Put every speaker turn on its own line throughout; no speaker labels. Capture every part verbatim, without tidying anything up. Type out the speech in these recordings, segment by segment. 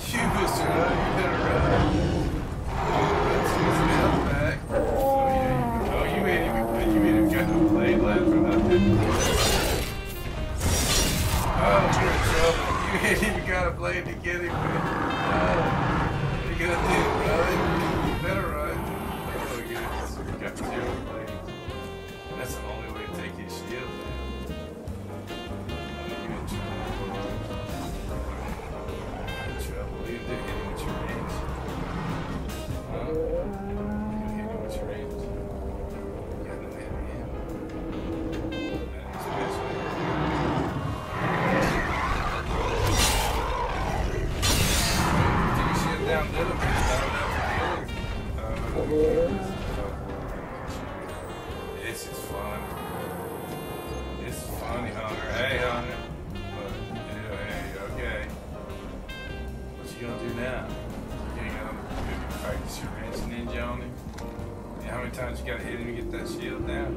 You Mister Hunt, you better run. Let's get some health back. Oh, yeah. Oh, you ain't even, you ain't even got no blade left or nothing. Oh, you're in trouble. You ain't even got a blade to get him with. Oh, what are you gonna do, run? You better run. Oh, goodness. You got zero blades. That's the only way to take his shield down. This is fun. This is funny, Hunter. Hey, Hunter. But, hey, okay. What you gonna do now? You ain't gonna, you gonna practice your ranch ninja on him? Yeah, how many times you gotta hit him to get that shield down?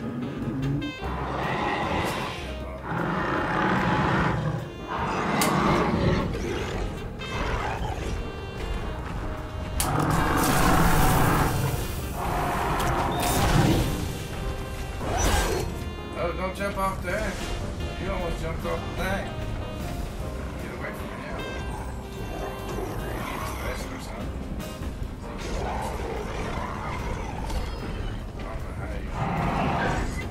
Don't jump off there. You almost jumped off the thing. Get away from me now. You need a special or something. I don't know how you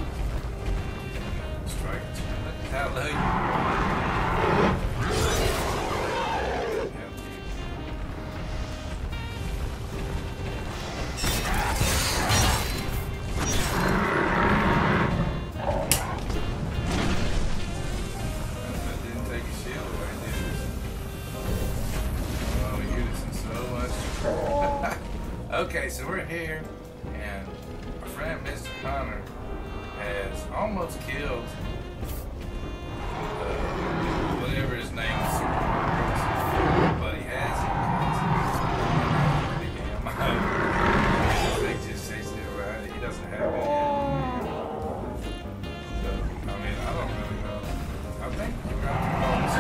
strike it. Hallelujah. Okay, so we're here, and our friend Mister Hunter has almost killed uh, whatever his name is, but he hasn't. They just say still right. He doesn't have it yet. So, I mean, I don't really know. I think you're going to call this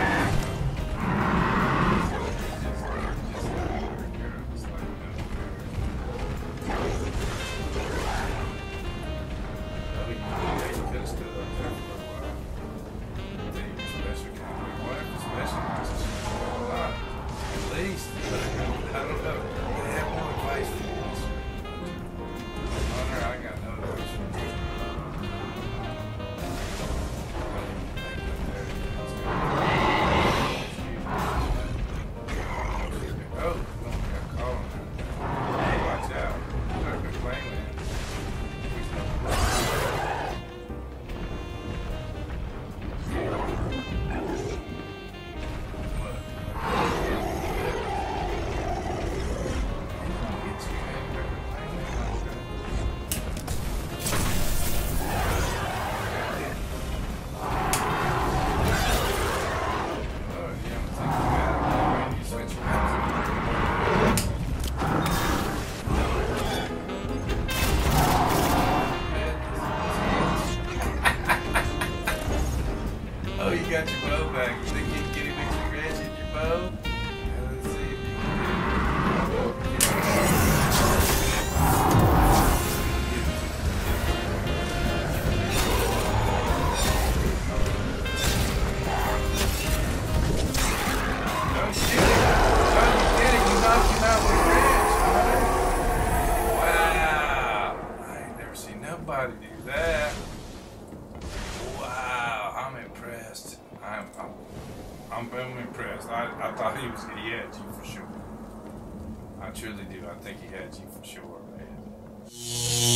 got your bow back. You think you can get him extra scratch in your bow? Let's see if you can Oh shit! Oh, you did it! You knocked him out with scratch. Wow! I ain't never seen nobody do that. Wow! I'm impressed. I'm, I'm, I'm, I'm impressed. I, I thought he was, he had you for sure. I truly do. I think he had you for sure, man.